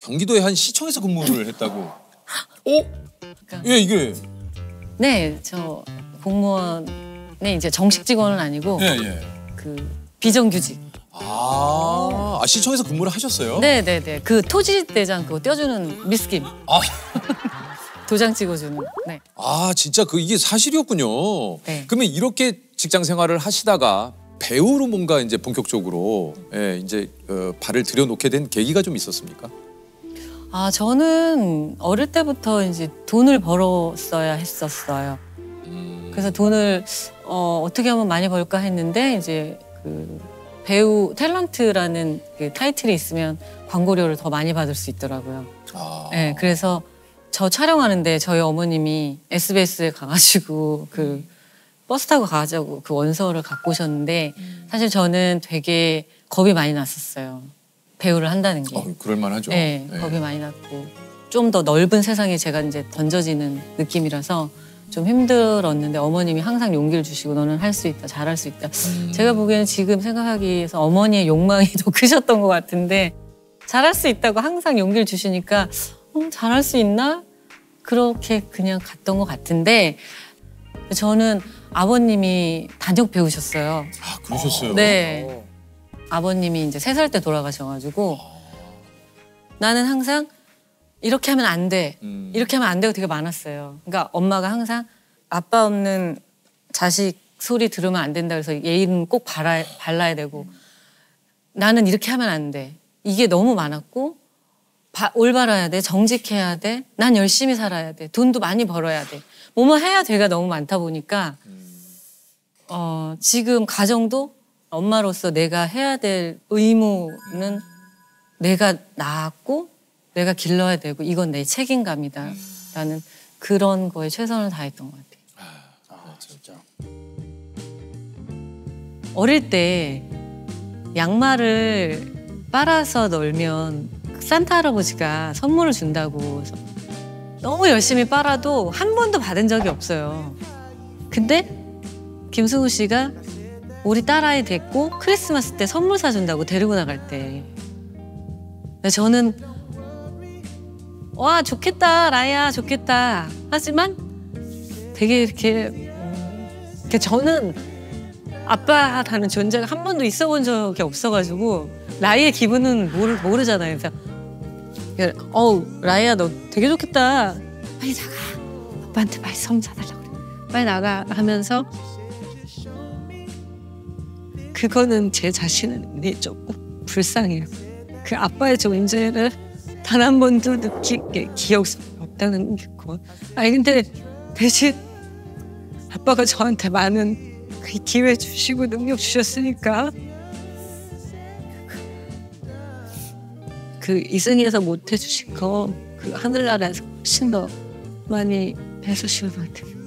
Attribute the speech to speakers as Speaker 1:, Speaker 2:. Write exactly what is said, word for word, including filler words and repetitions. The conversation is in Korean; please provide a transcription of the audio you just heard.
Speaker 1: 경기도의 한 시청에서 근무를 했다고. 어?
Speaker 2: 그러니까,
Speaker 1: 예, 이게.
Speaker 2: 네, 저 공무원의 이제 정식 직원은 아니고
Speaker 1: 예, 예.
Speaker 2: 그 비정규직.
Speaker 1: 아, 아 시청에서 근무를 하셨어요?
Speaker 2: 네, 네, 네. 그 토지대장 그거 떼어주는 미스김.
Speaker 1: 아.
Speaker 2: 도장 찍어주는. 네.
Speaker 1: 아, 진짜 그 이게 사실이었군요.
Speaker 2: 네.
Speaker 1: 그러면 이렇게 직장 생활을 하시다가 배우로 뭔가 이제 본격적으로 예, 이제 어, 발을 들여놓게 된 계기가 좀 있었습니까?
Speaker 2: 아, 저는 어릴 때부터 이제 돈을 벌었어야 했었어요.
Speaker 1: 음...
Speaker 2: 그래서 돈을 어, 어떻게 하면 많이 벌까 했는데 이제 그 배우 탤런트라는 그 타이틀이 있으면 광고료를 더 많이 받을 수 있더라고요.
Speaker 1: 아...
Speaker 2: 네, 그래서 저 촬영하는데 저희 어머님이 에스비에스에 가가지고 그 버스 타고 가자고 그 원서를 갖고 오셨는데 사실 저는 되게 겁이 많이 났었어요. 배우를 한다는 게.
Speaker 1: 어, 그럴만하죠.
Speaker 2: 네,
Speaker 1: 네.
Speaker 2: 겁이 많이 났고 좀 더 넓은 세상에 제가 이제 던져지는 느낌이라서 좀 힘들었는데 어머님이 항상 용기를 주시고 너는 할 수 있다, 잘할 수 있다.
Speaker 1: 음...
Speaker 2: 제가 보기에는 지금 생각하기에서 어머니의 욕망이 더 크셨던 것 같은데 잘할 수 있다고 항상 용기를 주시니까 어, 잘할 수 있나? 그렇게 그냥 갔던 것 같은데 저는 아버님이 단역 배우셨어요.
Speaker 1: 아, 그러셨어요?
Speaker 2: 네. 아버님이 이제 세 살 때 돌아가셔가지고 나는 항상 이렇게 하면 안 돼.
Speaker 1: 음.
Speaker 2: 이렇게 하면 안 되고 되게 많았어요. 그러니까 엄마가 항상 아빠 없는 자식 소리 들으면 안 된다 그래서 예의는 꼭 발라, 발라야 되고 나는 이렇게 하면 안 돼. 이게 너무 많았고 바, 올바라야 돼. 정직해야 돼. 난 열심히 살아야 돼. 돈도 많이 벌어야 돼. 뭐뭐 해야 돼가 너무 많다 보니까 어, 지금 가정도 엄마로서 내가 해야 될 의무는 내가 낳았고 내가 길러야 되고 이건 내 책임감이다 라는 그런 거에 최선을 다했던 것 같아요.
Speaker 3: 아, 진짜.
Speaker 2: 어릴 때 양말을 빨아서 널면 산타 할아버지가 선물을 준다고 해서 너무 열심히 빨아도 한 번도 받은 적이 없어요. 근데 김승우 씨가 우리 딸아이 됐고 크리스마스 때 선물 사준다고 데리고 나갈 때 저는 와 좋겠다 라이야 좋겠다 하지만 되게 이렇게, 이렇게 저는 아빠라는 존재가 한 번도 있어 본 적이 없어가지고 라이의 기분은 모르, 모르잖아요. 그래서 어우 라이야 너 되게 좋겠다 빨리 나가 아빠한테 빨리 선물 사달라고 그래 빨리 나가 하면서 그거는 제 자신이 조금 불쌍해요. 그 아빠의 존재를 단 한 번도 느끼게 기억이 없다는 거. 아니 근데 대신 아빠가 저한테 많은 그 기회 주시고 능력 주셨으니까 그 이승에서 못 해주신 거 그 하늘나라에서 훨씬 더 많이 해주신 것 같아요.